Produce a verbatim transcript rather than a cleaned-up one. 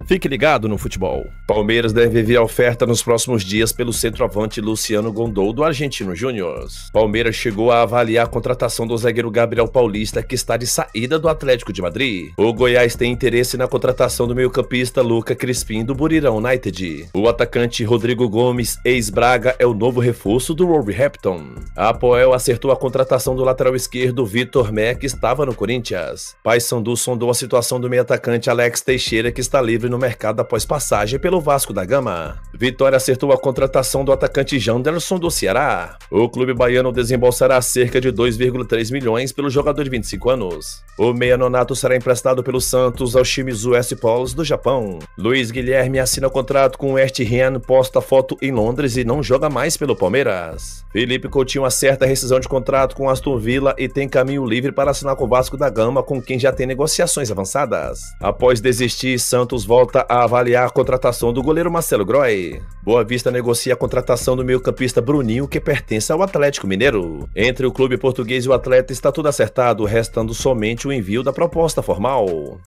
Fique ligado no futebol. Palmeiras deve ver a oferta nos próximos dias pelo centroavante Luciano Gondou do Argentino Júnior. Palmeiras chegou a avaliar a contratação do zagueiro Gabriel Paulista, que está de saída do Atlético de Madrid. O Goiás tem interesse na contratação do meio-campista Luca Crispim do Buriram United. O atacante Rodrigo Gomes, ex-Braga, é o novo reforço do Wolverhampton. A Apoel acertou a contratação do lateral esquerdo Vitor Mé, que estava no Corinthians. Paysandu sondou a situação do meio-atacante Alex Teixeira, que está livre no mercado após passagem pelo Vasco da Gama. Vitória acertou a contratação do atacante Janderson do Ceará. O clube baiano desembolsará cerca de dois vírgula três milhões pelo jogador de vinte e cinco anos. O meia nonato será emprestado pelo Santos ao Shimizu S-Pulse do Japão. Luiz Guilherme assina contrato com o West Ham, posta foto em Londres e não joga mais pelo Palmeiras. Felipe Coutinho acerta a rescisão de contrato com Aston Villa e tem caminho livre para assinar com o Vasco da Gama, com quem já tem negociações avançadas. Após desistir, Santos volta a avaliar a contratação do goleiro Marcelo Groy. Boa Vista negocia a contratação do meio-campista Bruninho, que pertence ao Atlético Mineiro. Entre o clube português e o atleta está tudo acertado, restando somente o envio da proposta formal.